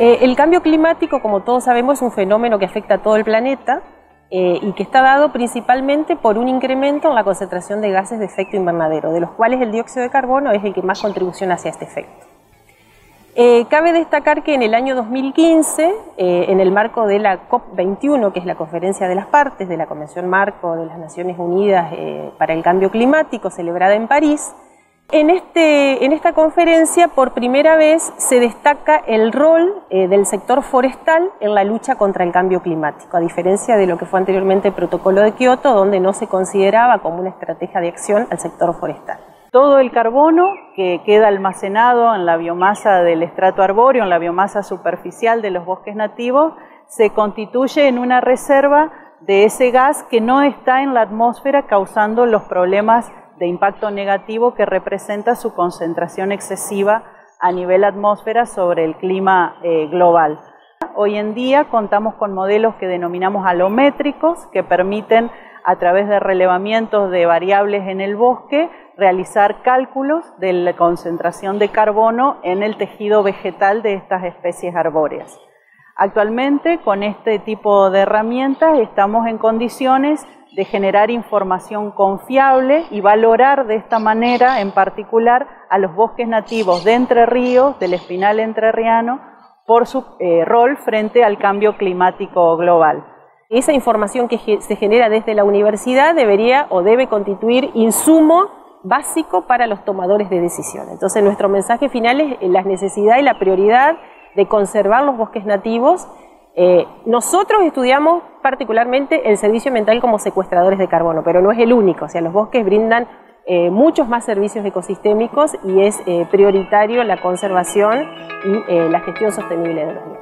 El cambio climático, como todos sabemos, es un fenómeno que afecta a todo el planeta y que está dado principalmente por un incremento en la concentración de gases de efecto invernadero, de los cuales el dióxido de carbono es el que más contribución hace a este efecto. Cabe destacar que en el año 2015, en el marco de la COP21, que es la Conferencia de las Partes de la Convención Marco de las Naciones Unidas para el Cambio Climático, celebrada en París, en esta conferencia por primera vez se destaca el rol del sector forestal en la lucha contra el cambio climático, a diferencia de lo que fue anteriormente el Protocolo de Kioto, donde no se consideraba como una estrategia de acción al sector forestal. Todo el carbono que queda almacenado en la biomasa del estrato arbóreo, en la biomasa superficial de los bosques nativos, se constituye en una reserva de ese gas que no está en la atmósfera, causando los problemas de impacto negativo que representa su concentración excesiva a nivel atmósfera sobre el clima global. Hoy en día contamos con modelos que denominamos alométricos, que permiten a través de relevamientos de variables en el bosque realizar cálculos de la concentración de carbono en el tejido vegetal de estas especies arbóreas. Actualmente, con este tipo de herramientas, estamos en condiciones de generar información confiable y valorar de esta manera, en particular, a los bosques nativos de Entre Ríos, del Espinal entrerriano, por su rol frente al cambio climático global. Esa información que se genera desde la universidad debería o debe constituir insumo básico para los tomadores de decisión. Entonces, nuestro mensaje final es la necesidad y la prioridad de conservar los bosques nativos. Nosotros estudiamos particularmente el servicio ambiental como secuestradores de carbono, pero no es el único. O sea, los bosques brindan muchos más servicios ecosistémicos y es prioritario la conservación y la gestión sostenible de los mismos.